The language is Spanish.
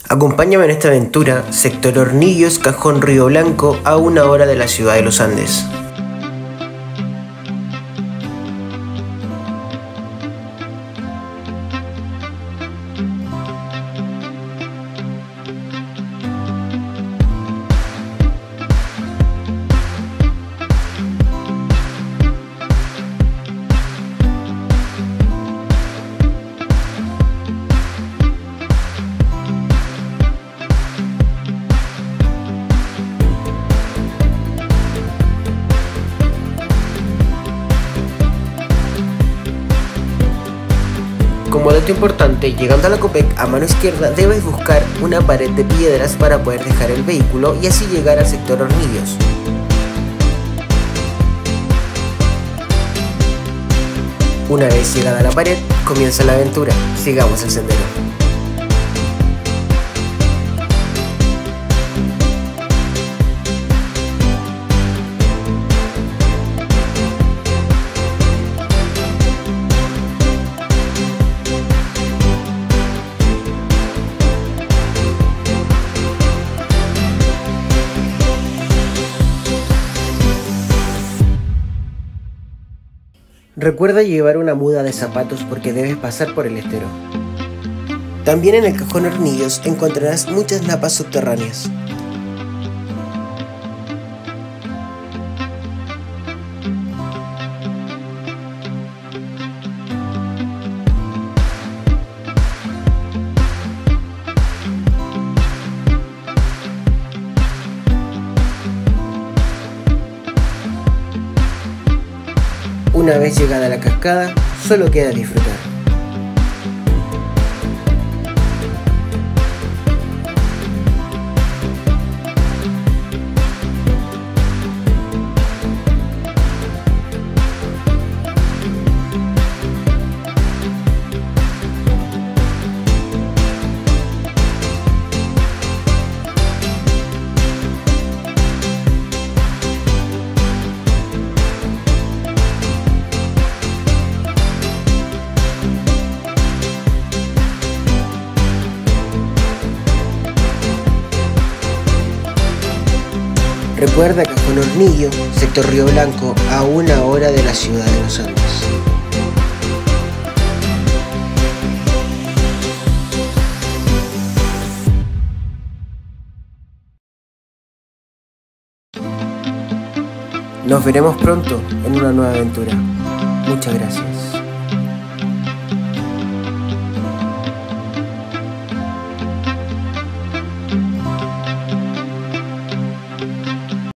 Acompáñame en esta aventura, sector Hornillos, Cajón Río Blanco, a 1 hora de la ciudad de Los Andes. Como dato importante, llegando a la Copec a mano izquierda debes buscar una pared de piedras para poder dejar el vehículo y así llegar al sector Hornillos. Una vez llegada a la pared, comienza la aventura. Sigamos el sendero. Recuerda llevar una muda de zapatos porque debes pasar por el estero. También en el Cajón Hornillos encontrarás muchas napas subterráneas. Una vez llegada a la cascada, solo queda disfrutar. Recuerda Cajón Hornillo, sector Río Blanco, a 1 hora de la ciudad de Los Andes. Nos veremos pronto en una nueva aventura. Muchas gracias.